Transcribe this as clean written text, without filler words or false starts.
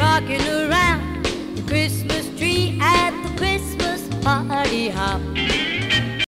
rocking around the Christmas tree at the Christmas party hop.